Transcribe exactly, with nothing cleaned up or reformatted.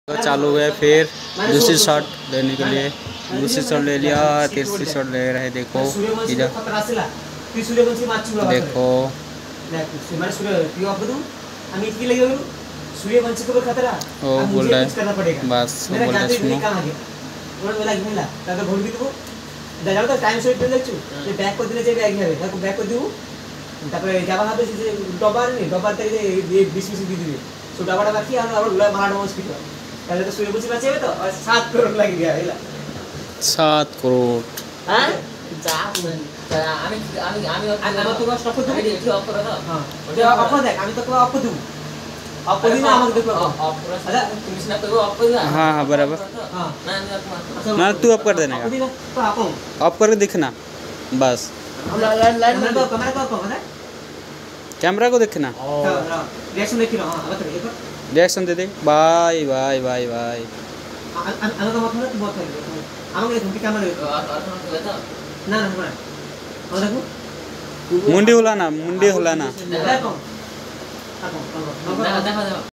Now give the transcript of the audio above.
तो चालू है फिर दूसरी शॉट लेने के लिए। दूसरी शॉट ले लिया, तीसरी शॉट ले रहे। देखो इधर देखो वो बोल रहा है बस वो बोल रहा है सुनो टाइम सेट দেখছো যে ব্যাক করে দিলে যে ব্যাগ হবে তাকে ব্যাক করে দিব তারপরে যাবা হবে যে ডবার নেই ডবার থেকে যে বিশ বিশ দিয়ে দিবে সো ডবাটা বাকি আর আবার মারা ডবল স্পিড তাহলে তো সূর্য বলছি বাঁচে হবে তো সাত করোড় লাগি গিয়া হইলা सात करोड़। হ্যাঁ যা আমি আমি আমি আমি তো স্টপ করে দিই ঠিক অফ করে দাও হ্যাঁ ওটা অফ করে দেখ আমি তো অফ করে দেব অফ করে দিনা আমাকে দেখো অফ করে আচ্ছা তুমি স্ন্যাপ করো অফ করে দাও। हाँ हाँ बराबर। हां ना मैं ना तू ऑफ कर देने का, तो आप ऑफ करके दिखना बस। लाइन लाइन में तो कैमरा को ऑफ है कैमरा को देखना, रिएक्शन देख रहा हां अब देखो रिएक्शन दे दे। बाय बाय बाय बाय আমি তো মত না তুমি মত আমাকে দেখো ক্যামেরা দেখো না না না और देखो मुंडी हुलाना मुंडी हुलाना देखो देखो देखो